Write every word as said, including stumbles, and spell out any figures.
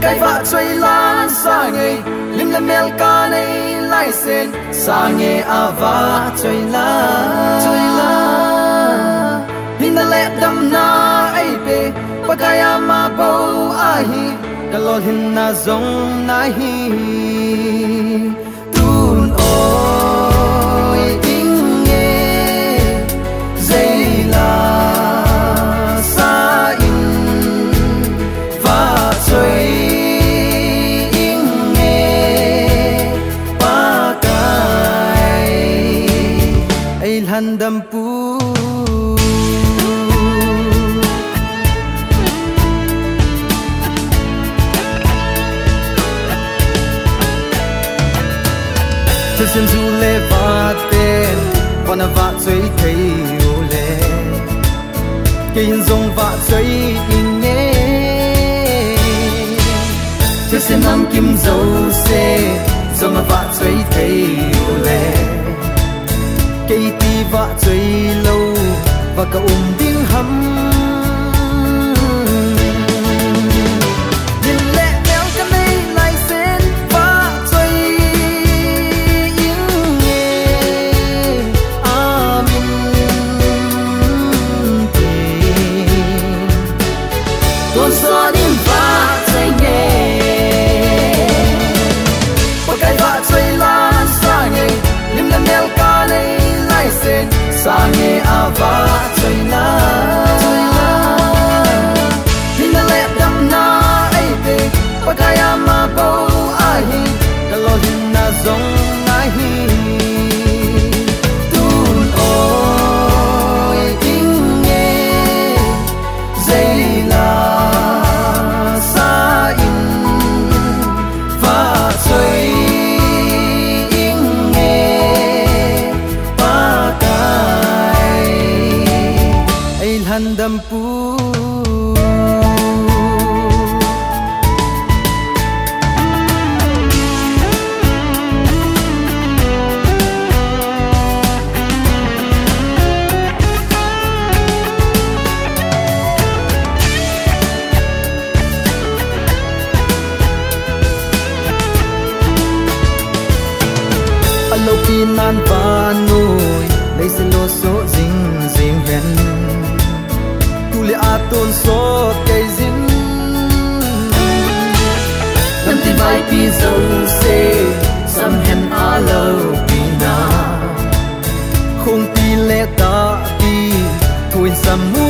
cái vạ chơi lan sa nghe lim lem mel ca này lại sen sa nghe à vạ chơi la chơi la hin na lệ đam na ai pe pagaya ma bầu ai kalau hin na zong na hi tun oi ding nghe dây la sa in và chơi in nghe ba cái ai han đam pu xin du lê va tên và na va chơi thấy u lê cái hình dung va chơi in nhé cho xin nam kim dâu xe dung va chơi thấy u lê cái ti va chơi lâu và cả um tiếng hâm sa nghe à va chơi na chơi la hin na lệ đam na ai pe pagaya ma bầu ai kalau hin na zong na hi tun oi ding nghe dây la sa in va chơi handam pu alo pinan pa noi lấy xin lo số ding ding hen le aton so cây zin nam ti vai pi zo se sam hen alo pina khung pi le ta ti thuin sam